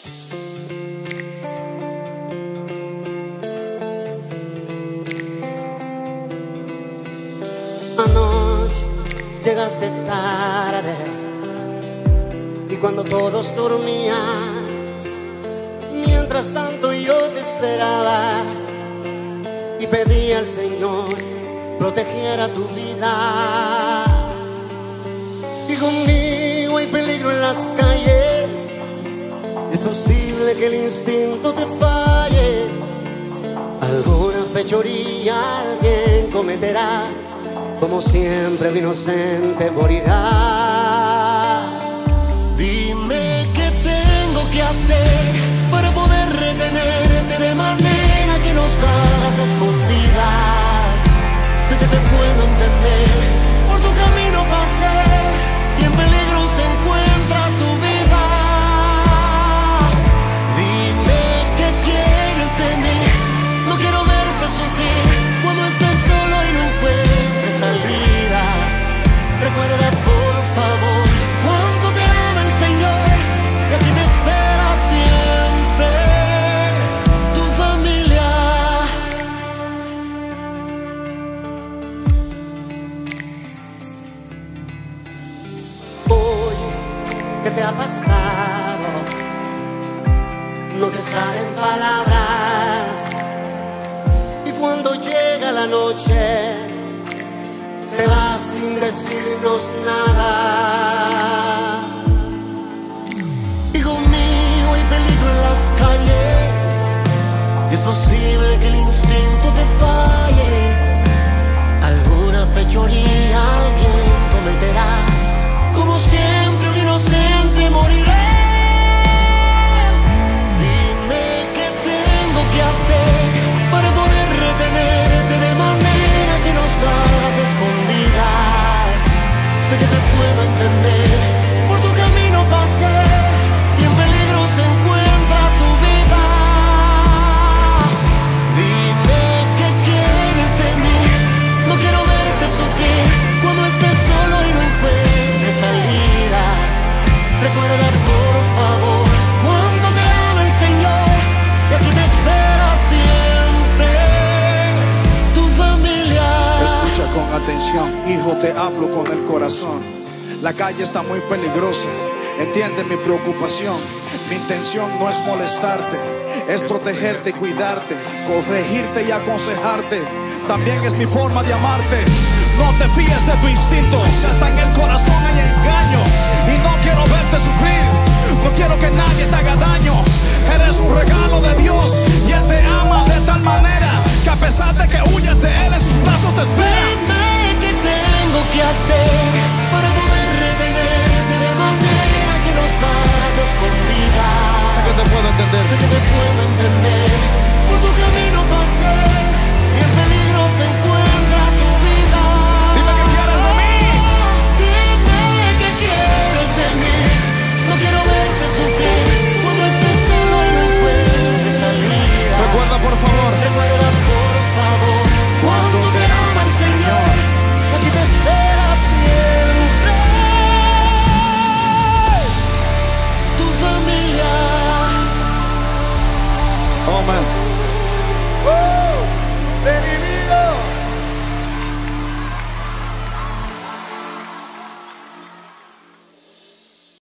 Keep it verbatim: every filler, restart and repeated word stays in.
Anoche llegaste tarde y cuando todos dormían, mientras tanto yo te esperaba y pedí al Señor protegiera tu vida. Y conmigo hay peligro en las calles, es posible que el instinto te falle, alguna fechoría alguien cometerá, como siempre el inocente morirá. Dime qué tengo que hacer para poder retenerte de manera que no salgas a escondidas. Sé que te puedo entender, por tu camino pasé y en peligro se encuentra tu vida. Dime qué quieres de mí, no quiero verte sufrir cuando estés solo y no encuentres salida. Recuerda por favor cuánto te ama el Señor, que aquí te espera siempre tu familia. Hoy, ¿qué te ha pasado? No te salen palabras y cuando llega la noche te vas sin decirnos nada. Y conmigo hay peligro en las calles y es posible que el instinto te falle, alguna fechoría alguien cometerá, como siempre un inocente morirá. Dime qué tengo que hacer para poder retenerte de manera que no salgas a escondidas. Sé que te puedo entender, por tu camino pasé y en peligro se encuentra tu vida. Dime qué quieres de mí, no quiero verte sufrir cuando estés solo y no encuentres salida. Recuerda por favor cuánto te ama el Señor, que aquí te espera siempre tu familia. Escucha con atención, hijo, te hablo con el corazón. La calle está muy peligrosa, entiende mi preocupación. Mi intención no es molestarte, es protegerte y cuidarte, corregirte y aconsejarte. También es mi forma de amarte. No te fíes de tu instinto, si hasta en el corazón hay engaño. Y no quiero verte sufrir, no quiero que nadie te haga daño. Eres un regalo de Dios y Él te ama de tal manera que a pesar de que huyas de Él, en sus brazos te espera. Dime qué tengo que hacer para poder retenerte de manera que no salgas a escondidas. Sé que te puedo entender, Sé que te puedo entender,